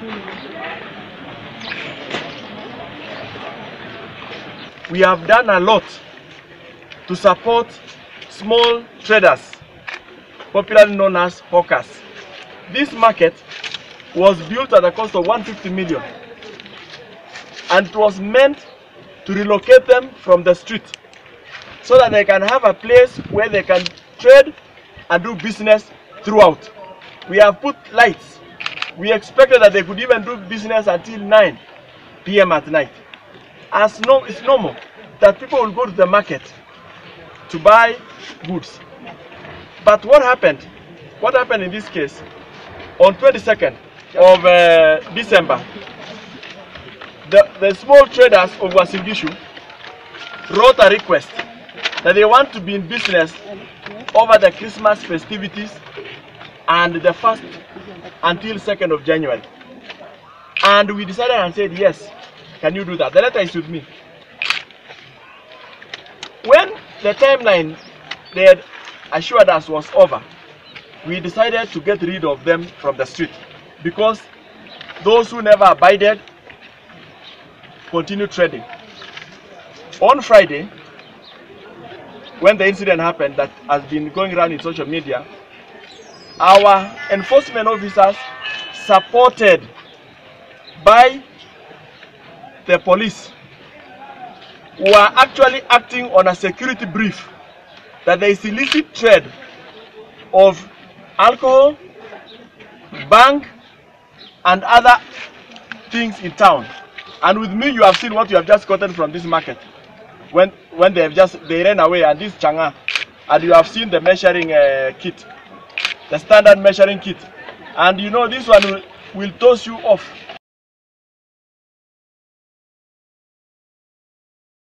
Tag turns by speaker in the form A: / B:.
A: We have done a lot to support small traders, popularly known as hawkers. This market was built at a cost of 150 million, and it was meant to relocate them from the street so that they can have a place where they can trade and do business throughout. We have put lights. We expected that they could even do business until 9 p.m. at night. It's normal that people will go to the market to buy goods. But what happened? What happened in this case? On 22nd of December, the small traders of Uasin Gishu wrote a request that they want to be in business over the Christmas festivities and the 1st until 2nd of January. And we decided and said, yes, can you do that? The letter is with me. When the timeline they had assured us was over, we decided to get rid of them from the street, because those who never abided continued trading. On Friday, when the incident happened that has been going around in social media, our enforcement officers, supported by the police, were actually acting on a security brief that there is illicit trade of alcohol, bank, and other things in town. And with me, you have seen what you have just gotten from this market when they ran away, and this changa, and you have seen the measuring kit, the standard measuring kit, and you know this one will toss you off